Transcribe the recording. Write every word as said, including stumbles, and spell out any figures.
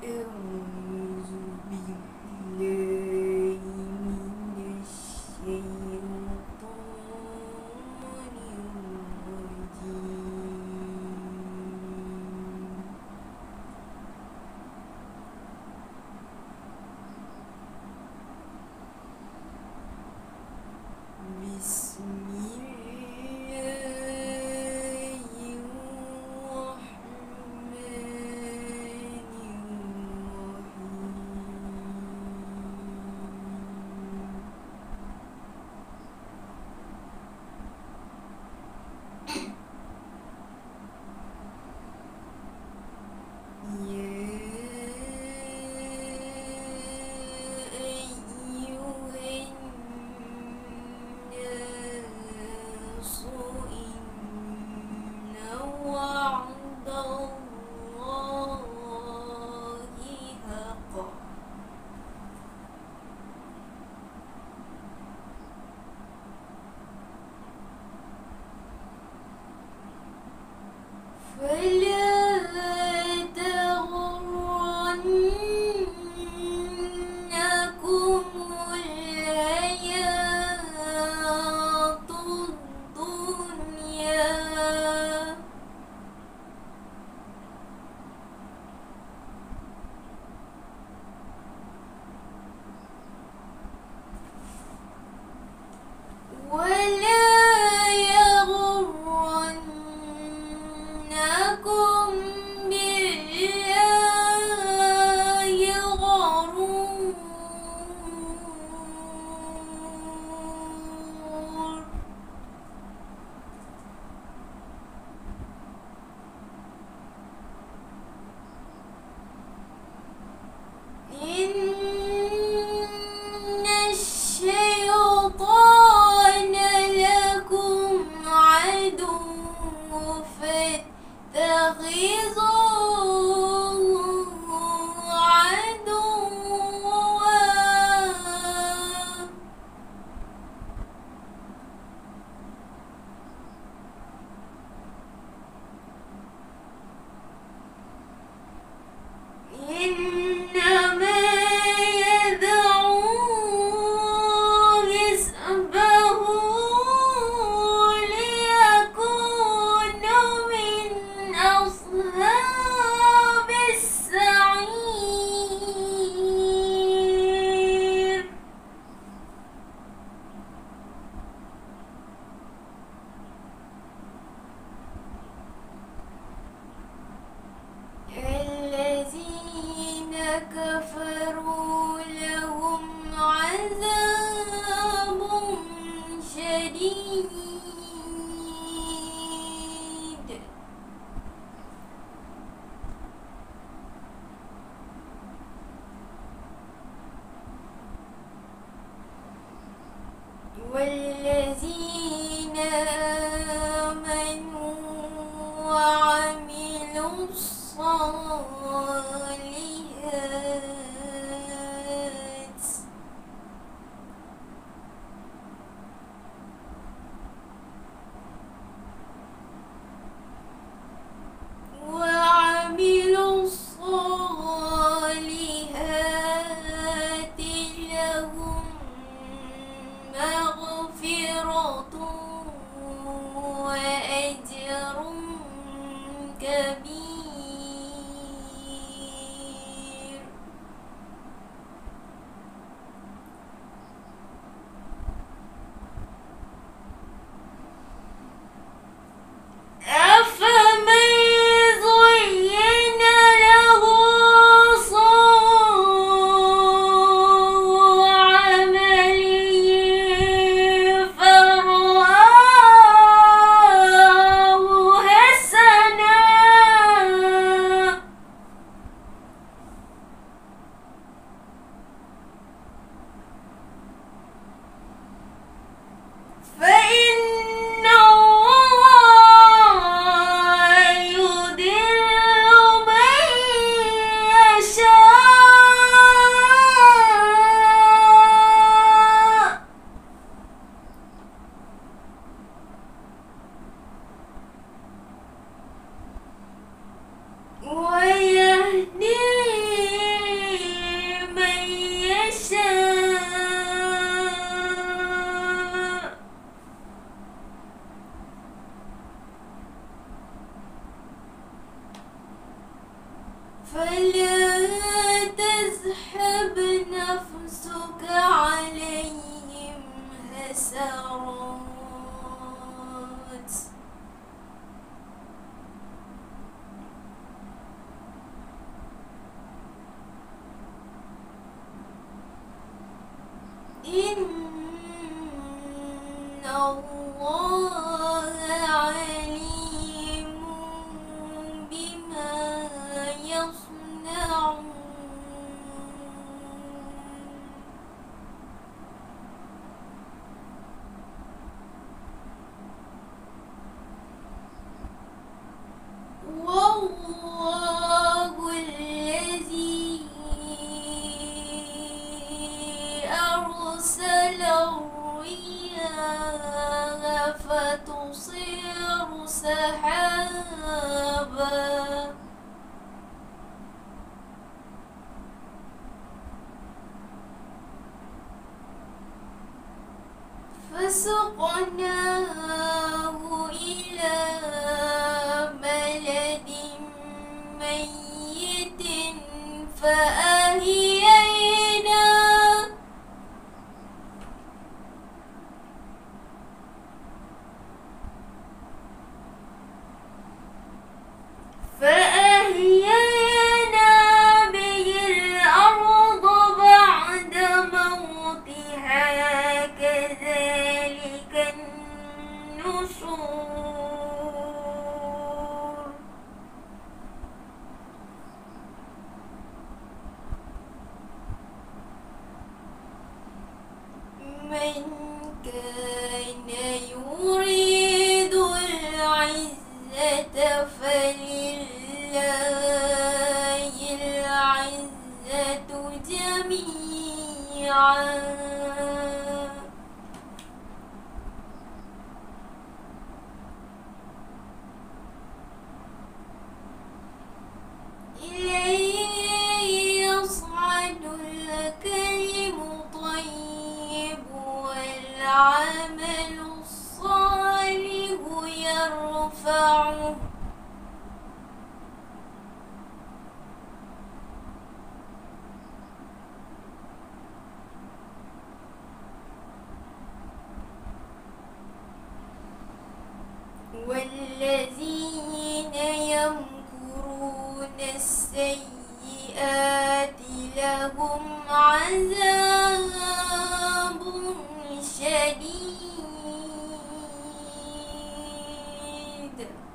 أعوذ بالله من الشيطان الرجيم. بسم الله الرحمن الرحيم. يا فلا تغرنكم الحياة الدنيا ولا يغرنكم بالله الغرور. إن الشيطان لكم عدو فاتخذوه عدوا. إنما يدعو حزبه ليكونوا من أصحاب السعير. الذين كفروا لهم عذاب شديد والذين آمنوا وعملوا الصالحات وعملوا الصالحات لهم مغفرة وأجر كبير. فلا تذهب نفسك عليهم حسرات إن الله عليم بما يصنعون والله الذي أرسل الرياح فتصير سحابا فسقناه إلى بلد ميت فأحيينا فأحيينا به الأرض بعد موتها كذلك النشور من كان يريد العزة فلله العزة جميعا إليه يصعد الكلم الطيب والعمل الصالح يرفعه والذين يمكرون السيئات لهم عذاب شديد